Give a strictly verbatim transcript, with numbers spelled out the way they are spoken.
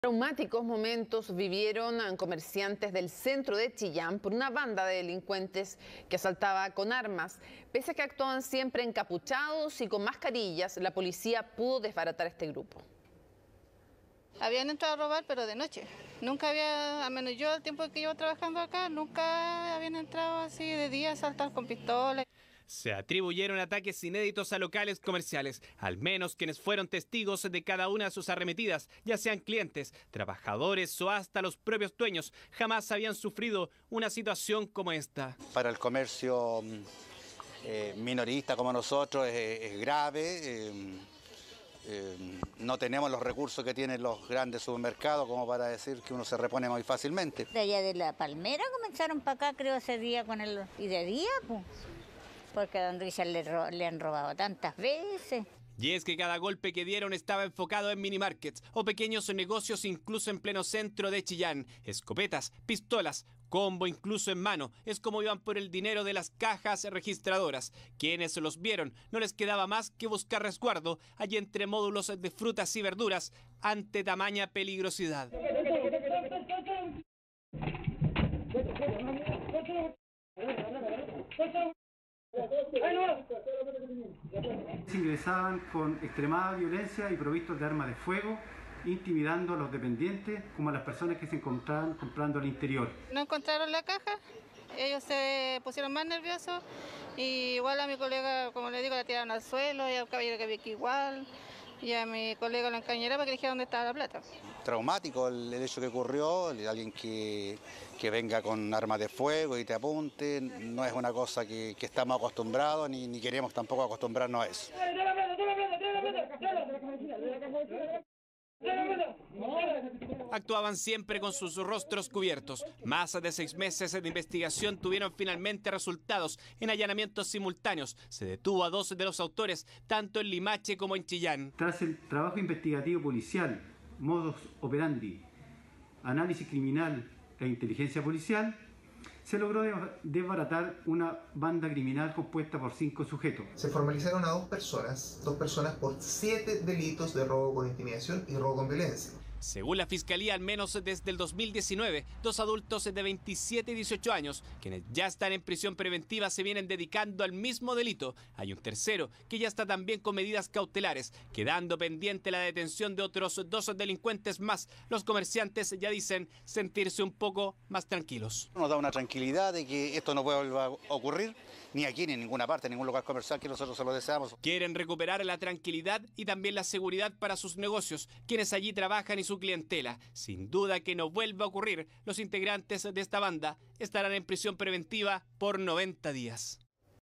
Traumáticos momentos vivieron comerciantes del centro de Chillán por una banda de delincuentes que asaltaba con armas. Pese a que actuaban siempre encapuchados y con mascarillas, la policía pudo desbaratar este grupo. Habían entrado a robar, pero de noche. Nunca había, al menos yo, el tiempo que llevo trabajando acá, nunca habían entrado así de día a asaltar con pistolas. Se atribuyeron ataques inéditos a locales comerciales. Al menos quienes fueron testigos de cada una de sus arremetidas, ya sean clientes, trabajadores o hasta los propios dueños, jamás habían sufrido una situación como esta. Para el comercio eh, minorista como nosotros es, es grave. Eh, eh, no tenemos los recursos que tienen los grandes supermercados como para decir que uno se repone muy fácilmente. De allá de La Palmera comenzaron para acá, creo, ese día con el... y de día, pues. Porque a don Richard le, le han robado tantas veces. Y es que cada golpe que dieron estaba enfocado en minimarkets o pequeños negocios incluso en pleno centro de Chillán. Escopetas, pistolas, combo incluso en mano. Es como iban por el dinero de las cajas registradoras. Quienes los vieron no les quedaba más que buscar resguardo allí entre módulos de frutas y verduras ante tamaña peligrosidad. Ingresaban con extremada violencia y provistos de armas de fuego, intimidando a los dependientes como a las personas que se encontraban comprando al interior. No encontraron la caja, ellos se pusieron más nerviosos y igual a mi colega, como le digo, la tiraron al suelo y al caballero que había aquí igual. Y a mi colega lo encañera para que le dijera dónde estaba la plata. Traumático el, el hecho que ocurrió, alguien que, que venga con armas de fuego y te apunte, no es una cosa que, que estamos acostumbrados ni, ni queremos tampoco acostumbrarnos a eso. Actuaban siempre con sus rostros cubiertos. Más de seis meses de investigación tuvieron finalmente resultados en allanamientos simultáneos. Se detuvo a dos de los autores, tanto en Limache como en Chillán. Tras el trabajo investigativo policial, modus operandi, análisis criminal e inteligencia policial, se logró desbaratar una banda criminal compuesta por cinco sujetos. Se formalizaron a dos personas, dos personas por siete delitos de robo con intimidación y robo con violencia. Según la Fiscalía, al menos desde el dos mil diecinueve, dos adultos de veintisiete y dieciocho años, quienes ya están en prisión preventiva, se vienen dedicando al mismo delito. Hay un tercero que ya está también con medidas cautelares, quedando pendiente la detención de otros dos delincuentes más. Los comerciantes ya dicen sentirse un poco más tranquilos. Nos da una tranquilidad de que esto no puede volver a ocurrir, ni aquí, ni en ninguna parte, en ningún lugar comercial que nosotros se lo deseamos. Quieren recuperar la tranquilidad y también la seguridad para sus negocios, quienes allí trabajan y su clientela. Sin duda que no vuelva a ocurrir, los integrantes de esta banda estarán en prisión preventiva por noventa días.